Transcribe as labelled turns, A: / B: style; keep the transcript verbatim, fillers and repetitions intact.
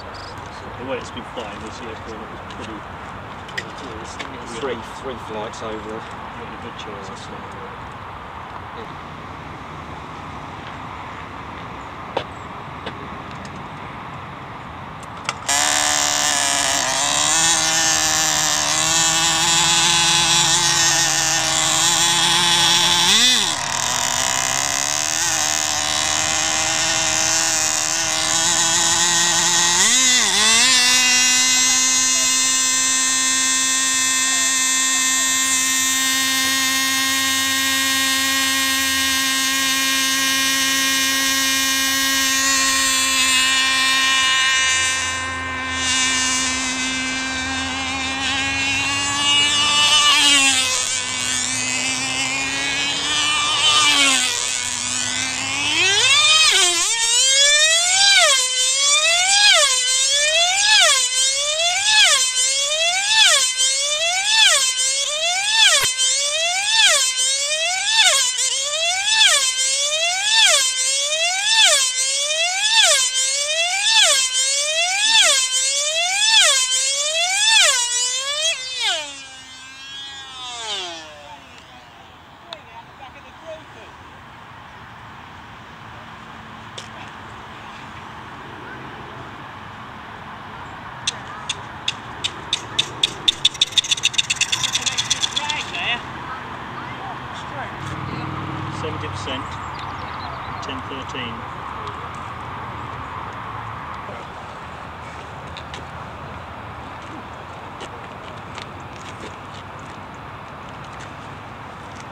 A: The way it's been flying this year, it was pretty.
B: Three, three flights over.
A: Really good chance.
B: Yeah.
A: seventy percent, ten thirteen.